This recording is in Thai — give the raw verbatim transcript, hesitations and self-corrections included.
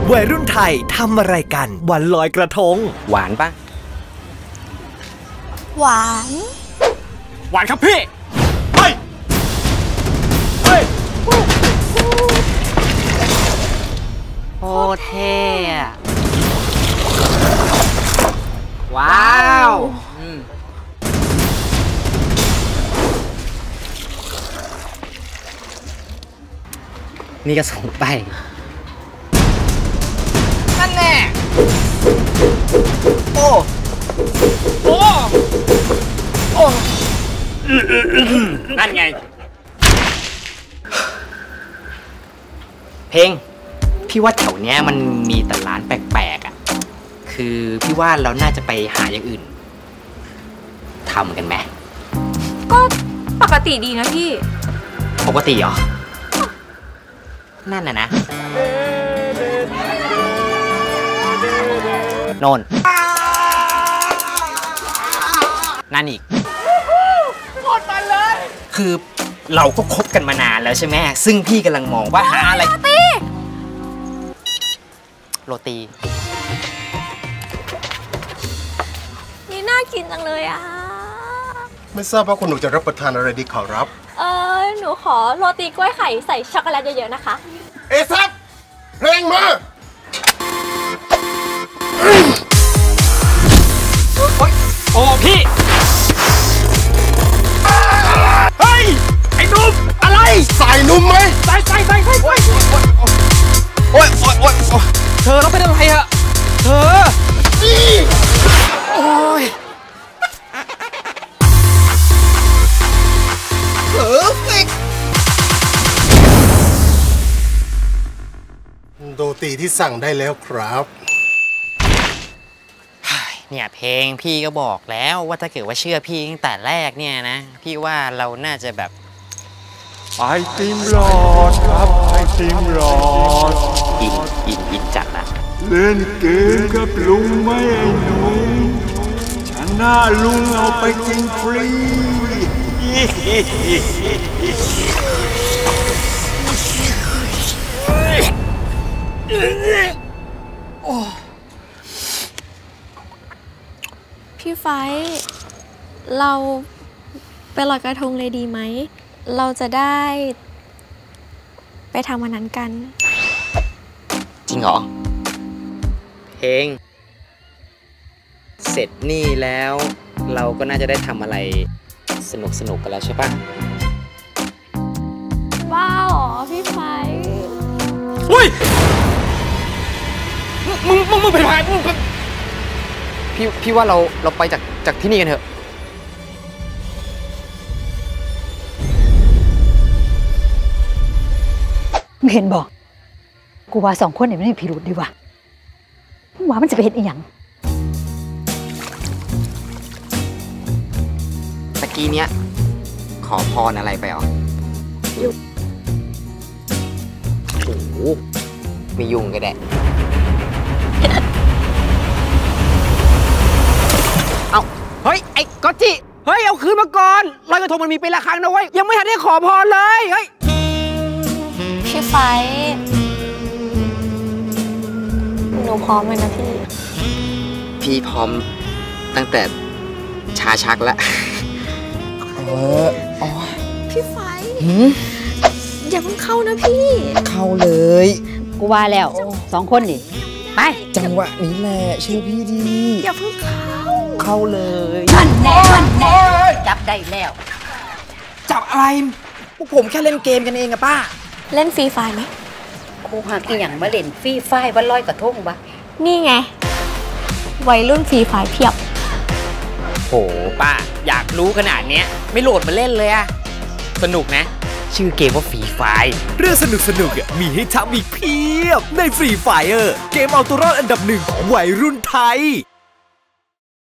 วัยรุ่นไทยทำอะไรกันวันลอยกระทงหวานปะหวานหวานครับพี่เฮ้ยเฮ้ยโคตรเท่ว้าวนี่ก็ส่งไปนั่นแน่โอ้โอ้โอ้นั่นไงเพลงพี่ว่าแถวเนี้ยมันมีแต่ร้านแปลกๆอ่ะคือพี่ว่าเราน่าจะไปหาอย่างอื่นทำกันไหมก็ปกติดีนะพี่ปกติเหรอนั่นน่ะนะโน่นนั่นอีกโคตรมันเลยคือเราก็คบกันมานานแล้วใช่ไหมซึ่งพี่กำลังมองว่าหาอะไรโรตีโรตีนี่น่ากินจังเลยอ่ะไม่ทราบว่าคุณหนูจะรับประทานอะไรดีขอรับเออหนูขอโรตีกล้วยไข่ใส่ช็อกโกแลตเยอะๆนะคะเอซับเพลงมาโอ้พี่เฮ้ยไอ้นุ่มอะไรใส่นุ่มไหมใส่ใส่ใส่ใส่โอ้ยโอ้ยโอ้ยโอ้ยเธอเราเป็นอะไรอะเธอโอ้ยเพอร์เฟกต์โรตีที่สั่งได้แล้วครับเนี่ยเพลงพี่ก็บอกแล้วว่าถ้าเกิดว่าเชื่อพี่ตั้งแต่แรกเนี่ยนะพี่ว่าเราน่าจะแบบไอติมหลอดครับไอติมหลอดอินอินอินจัดอะเล่นเกมกับลุงไหมไอ้หนูชนะลุงเอาไปกินฟรีพี่ไฟเราไปลอยกระทงเลยดีไหมเราจะได้ไปทำวันนั้นกันจริงเหรอเพลงเสร็จนี่แล้วเราก็น่าจะได้ทำอะไรสนุกสนุกกันแล้วใช่ปะว้าวพี่ไฟอุ้ยมึงมึงมึงเป็นใครมึงพี่พี่ว่าเราเราไปจากจากที่นี่กันเถอะมึงเห็นบอกกูว่าสองคนเนี่ยไม่ได้พิรุธดีว่ะมึงว่ามันจะไปเห็นอีหยังตะกี้เนี้ยขอพรอะไรไปอ๋อโอ้โหไม่ยุ่งก็ได้เอาเฮ้ยไอ้ก๊อตจิเฮ้ยเอาคืนมาก่อนลอยกระทงมันมีปีละครั้งนะเว้ยยังไม่ทันได้ขอพรเลยเฮ้ยพี่ไฟหนูพร้อมเลยนะพี่พี่พร้อมตั้งแต่ชาชักแล้วเอออ๋อพี่ไฟอย่าเพิ่งเข้านะพี่เข้าเลยกูว่าแล้วสองคนนี่ไปจังหวะนี้แหละเชื่อพี่ดีอย่าเพิ่งเข้าเข้าเลยนั่นแน่นั่นแน่จับได้แล้วจับอะไรพวกผมแค่เล่นเกมกันเองอะป้าเล่นฟรีไฟไหมครูหักอีหยังมาเล่นฟรีไฟวันลอยกระทงปะนี่ไงวัยรุ่นฟรีไฟเพียบโหป้าอยากรู้ขนาดเนี้ยไม่โหลดมาเล่นเลยอะสนุกนะชื่อเกมว่าฟรีไฟเรื่องสนุกสนุกมีให้ทำอีกเพียบในฟรีไฟเออร์เกมเอาตัวรอดอันดับหนึ่งของวัยรุ่นไทย